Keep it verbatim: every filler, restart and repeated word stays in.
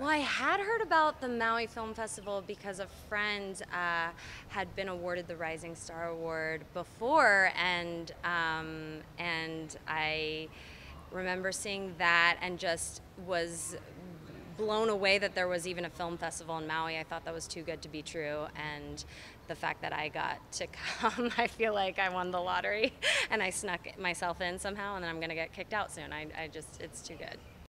Well, I had heard about the Maui Film Festival because a friend uh, had been awarded the Rising Star Award before, and um, and I remember seeing that and just was blown away that there was even a film festival in Maui. I thought that was too good to be true, and the fact that I got to come, I feel like I won the lottery, and I snuck myself in somehow, and then I'm going to get kicked out soon. I, I just, it's too good.